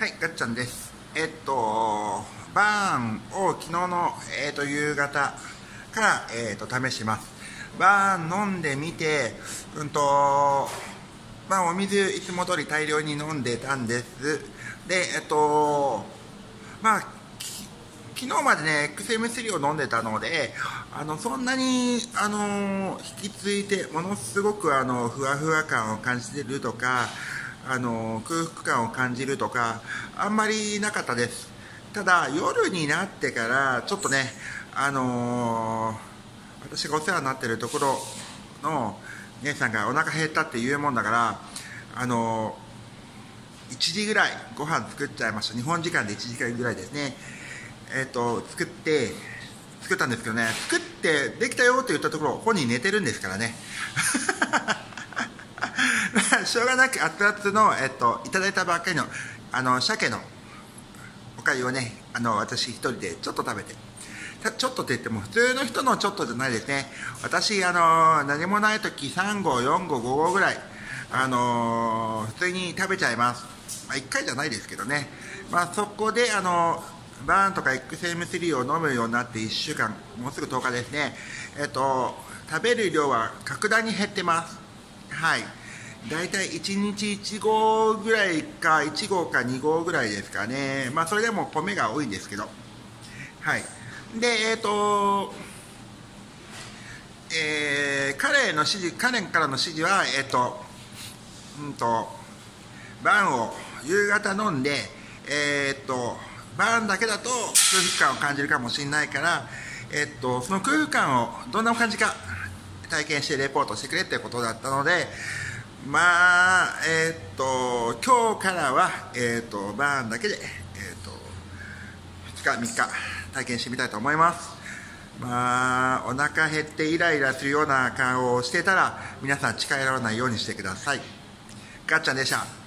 はい、ガッチャンです。バーンを昨日の、夕方から、試します。バーン飲んでみて、お水いつも通り大量に飲んでたんです。で、まあ、昨日までね、XM3 を飲んでたので、そんなに、引き継いで、ものすごく、ふわふわ感を感じてるとか、空腹感を感じるとか、あんまりなかったです。ただ、夜になってから、ちょっとね、私がお世話になってるところの姉さんがお腹減ったって言うもんだから、1時ぐらいご飯作っちゃいました。日本時間で1時間ぐらいですね。作ったんですけどね、作ってできたよって言ったところ、本人寝てるんですからね。しょうがなく熱々の、いただいたばっかりの、鮭のおかゆをね、私一人でちょっと食べて、ちょっとって言っても普通の人のちょっとじゃないですね。私、何もない時3合、4合、5合ぐらい、普通に食べちゃいます。1回じゃないですけどね。そこで、バーンとか XM3 を飲むようになって1週間、もうすぐ10日ですね。食べる量は格段に減ってます。はい。だいたい1日1合ぐらいか、1合か2合ぐらいですかね。それでも米が多いんですけど。はい。で、彼からの指示は、バーンを夕方飲んで、バーンだけだと空腹感を感じるかもしれないから、その空腹感をどんな感じか体験してレポートしてくれってことだったので、今日からは、バーンだけで、2日、3日体験してみたいと思います。お腹減ってイライラするような顔をしてたら、皆さん近寄らないようにしてください。ガッチャンでした。